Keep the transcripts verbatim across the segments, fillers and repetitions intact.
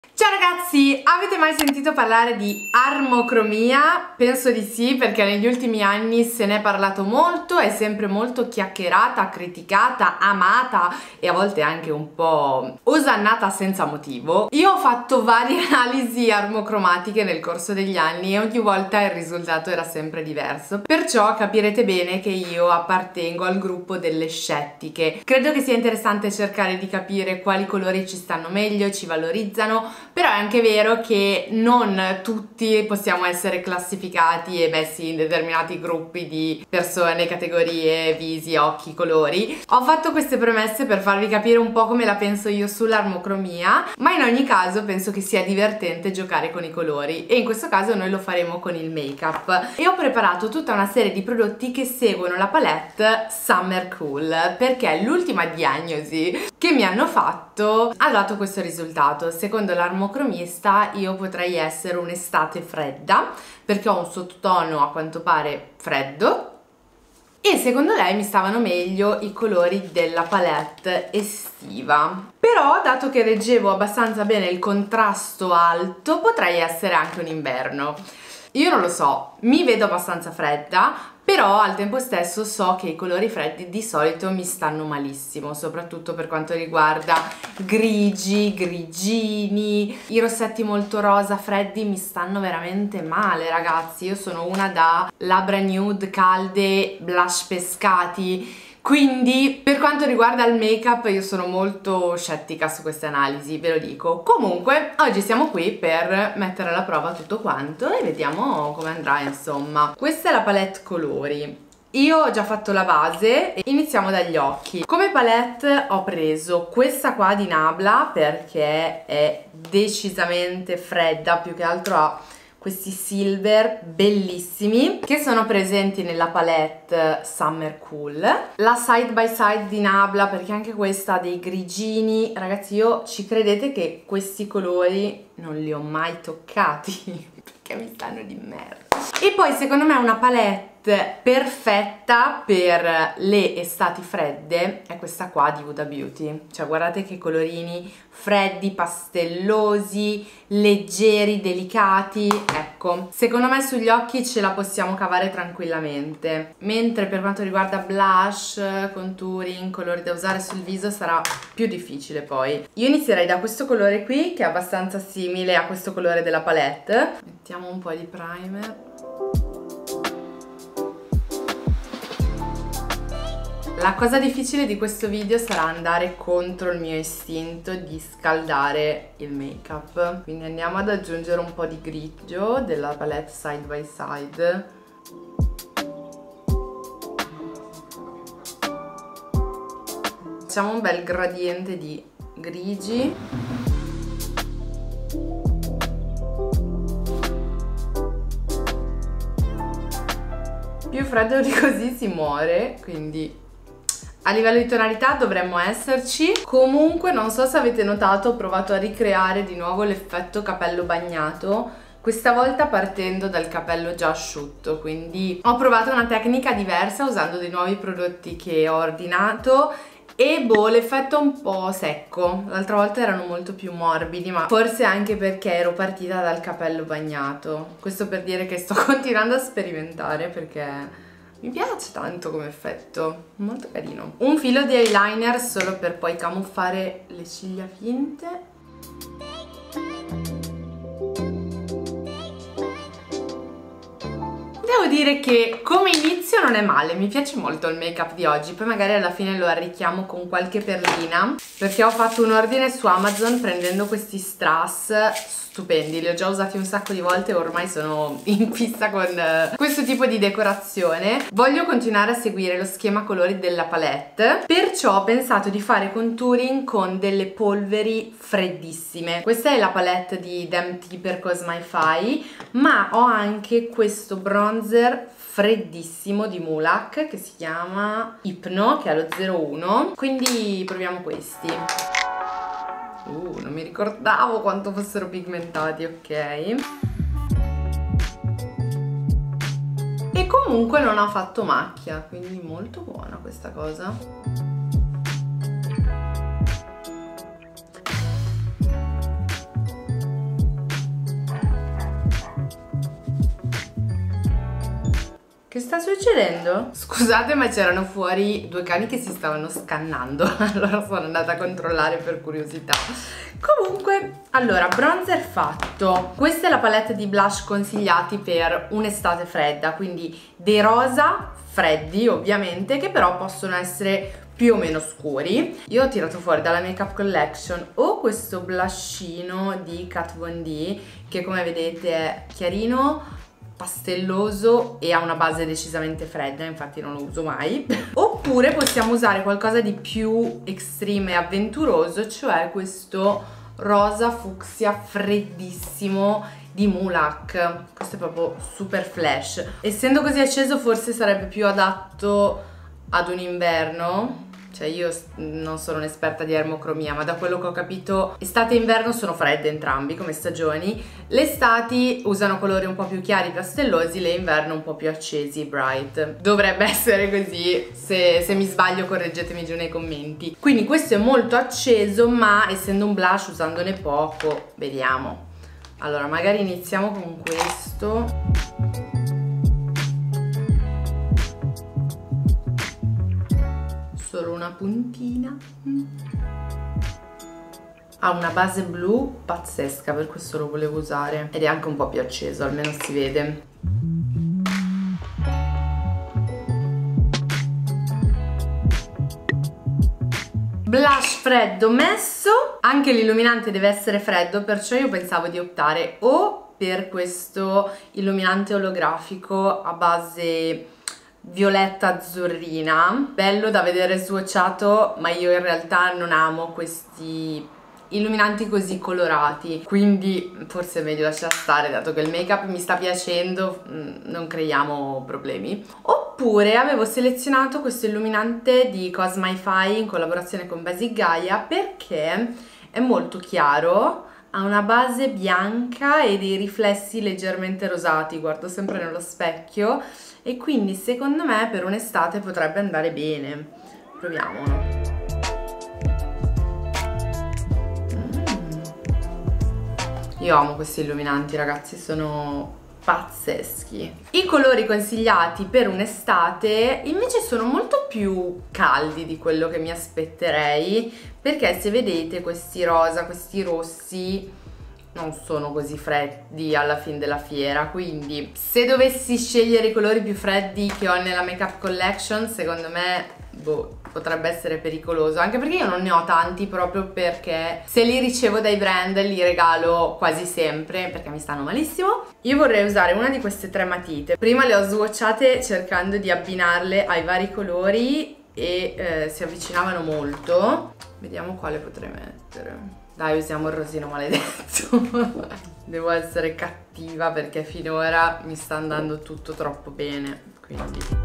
Ciao ragazzi, avete mai sentito parlare di armocromia? Penso di sì, perché negli ultimi anni se ne è parlato molto, è sempre molto chiacchierata, criticata, amata e a volte anche un po' osannata senza motivo. Io ho fatto varie analisi armocromatiche nel corso degli anni e ogni volta il risultato era sempre diverso, perciò capirete bene che io appartengo al gruppo delle scettiche. Credo che sia interessante cercare di capire quali colori ci stanno meglio, ci valorizzano, però è anche vero che non tutti possiamo essere classificati e messi in determinati gruppi di persone, categorie, visi, occhi, colori. Ho fatto queste premesse per farvi capire un po' come la penso io sull'armocromia, ma in ogni caso penso che sia divertente giocare con i colori e in questo caso noi lo faremo con il make-up. E ho preparato tutta una serie di prodotti che seguono la palette Summer Cool, perché l'ultima diagnosi che mi hanno fatto ha dato questo risultato. Secondo l'armocromista io potrei essere un'estate fredda perché ho un sottotono a quanto pare freddo e secondo lei mi stavano meglio i colori della palette estiva. Però dato che reggevo abbastanza bene il contrasto alto potrei essere anche un inverno. Io non lo so, mi vedo abbastanza fredda, però al tempo stesso so che i colori freddi di solito mi stanno malissimo, soprattutto per quanto riguarda grigi, grigini, i rossetti molto rosa freddi mi stanno veramente male ragazzi. Io sono una da labbra nude calde, blush pescati. Quindi per quanto riguarda il make up io sono molto scettica su queste analisi, ve lo dico. Comunque oggi siamo qui per mettere alla prova tutto quanto e vediamo come andrà insomma. Questa è la palette colori. Io ho già fatto la base e iniziamo dagli occhi. Come palette ho preso questa qua di Nabla perché è decisamente fredda, più che altro ha questi silver bellissimi che sono presenti nella palette Summer Cool. La side by side di Nabla perché anche questa ha dei grigini. Ragazzi, io ci credete che questi colori non li ho mai toccati perché mi stanno di merda. E poi secondo me una palette perfetta per le estati fredde è questa qua di Huda Beauty. Cioè guardate che colorini freddi, pastellosi, leggeri, delicati. Ecco, secondo me sugli occhi ce la possiamo cavare tranquillamente, mentre per quanto riguarda blush, contouring, colori da usare sul viso sarà più difficile poi. Io inizierei da questo colore qui che è abbastanza simile a questo colore della palette. Mettiamo un po' di primer. La cosa difficile di questo video sarà andare contro il mio istinto di scaldare il make up, quindi andiamo ad aggiungere un po' di grigio della palette Side by Side. Facciamo un bel gradiente di grigi. Più freddo di così si muore, quindi a livello di tonalità dovremmo esserci. Comunque non so se avete notato, ho provato a ricreare di nuovo l'effetto capello bagnato, questa volta partendo dal capello già asciutto, quindi ho provato una tecnica diversa usando dei nuovi prodotti che ho ordinato e boh, l'effetto è un po' secco. L'altra volta erano molto più morbidi, ma forse anche perché ero partita dal capello bagnato. Questo per dire che sto continuando a sperimentare perché mi piace tanto come effetto, molto carino. Un filo di eyeliner solo per poi camuffare le ciglia finte. Devo dire che come inizio non è male, mi piace molto il make up di oggi, poi magari alla fine lo arricchiamo con qualche perlina, perché ho fatto un ordine su Amazon prendendo questi strass stupendi, li ho già usati un sacco di volte e ormai sono in fissa con uh, questo tipo di decorazione. Voglio continuare a seguire lo schema colori della palette, perciò ho pensato di fare contouring con delle polveri freddissime. Questa è la palette di D M T per Cosmify, ma ho anche questo bronzer freddissimo di Mulac che si chiama Hypno, che è lo zero uno, quindi proviamo questi. Uh, non mi ricordavo quanto fossero pigmentati, ok. E comunque non ha fatto macchia, quindi molto buona questa cosa. Che sta succedendo? Scusate, ma c'erano fuori due cani che si stavano scannando, allora sono andata a controllare per curiosità. Comunque, allora, bronzer fatto. Questa è la palette di blush consigliati per un'estate fredda, quindi dei rosa freddi ovviamente, che però possono essere più o meno scuri. Io ho tirato fuori dalla Makeup Collection o questo blushino di Kat Von D, che come vedete è chiarino, pastelloso e ha una base decisamente fredda, infatti non lo uso mai. Oppure possiamo usare qualcosa di più extreme e avventuroso, cioè questo rosa fucsia freddissimo di Mulac. Questo è proprio super flash. Essendo così acceso forse sarebbe più adatto ad un inverno. Cioè io non sono un'esperta di ermocromia, ma da quello che ho capito estate e inverno sono fredde entrambi come stagioni. Le estati usano colori un po' più chiari, pastellosi, le inverno un po' più accesi, bright. Dovrebbe essere così, se, se mi sbaglio correggetemi giù nei commenti. Quindi questo è molto acceso, ma essendo un blush usandone poco, vediamo. Allora magari iniziamo con questo. Solo una puntina. Ha una base blu pazzesca, per questo lo volevo usare, ed è anche un po' più acceso, almeno si vede. Blush freddo messo, anche l'illuminante deve essere freddo, perciò io pensavo di optare o per questo illuminante olografico a base violetta azzurrina, bello da vedere swatchato, ma io in realtà non amo questi illuminanti così colorati, quindi forse è meglio lasciar stare, dato che il make up mi sta piacendo, non creiamo problemi. Oppure avevo selezionato questo illuminante di Cosmify in collaborazione con Basic Gaia perché è molto chiaro, ha una base bianca e dei riflessi leggermente rosati, guardo sempre nello specchio, e quindi secondo me per un'estate potrebbe andare bene. Proviamolo. Mm. Io amo questi illuminanti, ragazzi, sono pazzeschi. I colori consigliati per un'estate invece sono molto più caldi di quello che mi aspetterei, perché se vedete questi rosa, questi rossi non sono così freddi alla fine della fiera, quindi se dovessi scegliere i colori più freddi che ho nella Makeup Collection, secondo me boh, potrebbe essere pericoloso, anche perché io non ne ho tanti, proprio perché se li ricevo dai brand li regalo quasi sempre perché mi stanno malissimo. Io vorrei usare una di queste tre matite. Prima le ho swatchate cercando di abbinarle ai vari colori e eh, si avvicinavano molto. Vediamo quale potrei mettere. Dai, usiamo il rosino maledetto. Devo essere cattiva perché finora mi sta andando tutto troppo bene, quindi...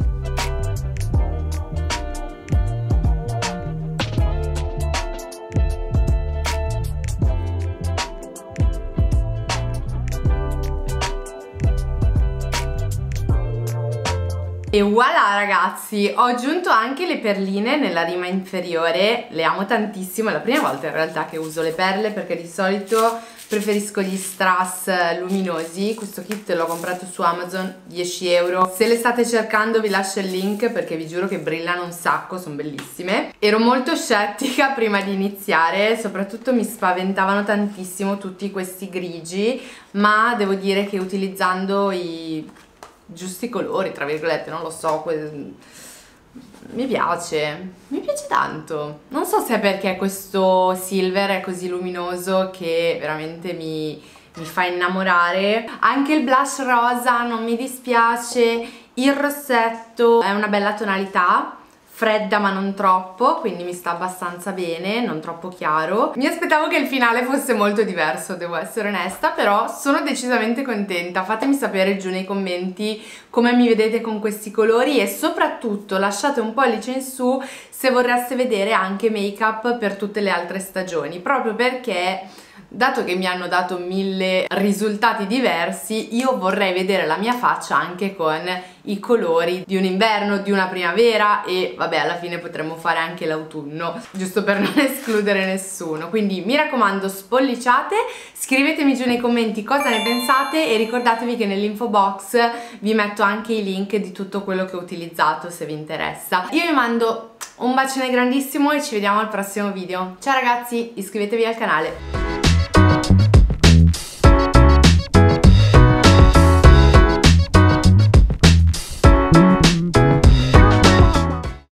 E voilà ragazzi, ho aggiunto anche le perline nella rima inferiore, le amo tantissimo, è la prima volta in realtà che uso le perle perché di solito preferisco gli strass luminosi. Questo kit l'ho comprato su Amazon, dieci euro. Se le state cercando vi lascio il link perché vi giuro che brillano un sacco, sono bellissime. Ero molto scettica prima di iniziare, soprattutto mi spaventavano tantissimo tutti questi grigi, ma devo dire che utilizzando i giusti colori, tra virgolette, non lo so, mi piace, mi piace tanto. Non so se è perché questo silver è così luminoso che veramente mi, mi fa innamorare. Anche il blush rosa non mi dispiace, il rossetto è una bella tonalità, fredda ma non troppo, quindi mi sta abbastanza bene, non troppo chiaro. Mi aspettavo che il finale fosse molto diverso, devo essere onesta, però sono decisamente contenta. Fatemi sapere giù nei commenti come mi vedete con questi colori e soprattutto lasciate un pollice in su se vorreste vedere anche make up per tutte le altre stagioni, proprio perché dato che mi hanno dato mille risultati diversi, io vorrei vedere la mia faccia anche con i colori di un inverno, di una primavera e vabbè, alla fine potremmo fare anche l'autunno, giusto per non escludere nessuno. Quindi mi raccomando, spolliciate, scrivetemi giù nei commenti cosa ne pensate e ricordatevi che nell'info box vi metto anche i link di tutto quello che ho utilizzato se vi interessa. Io vi mando un bacione grandissimo e ci vediamo al prossimo video. Ciao ragazzi, iscrivetevi al canale.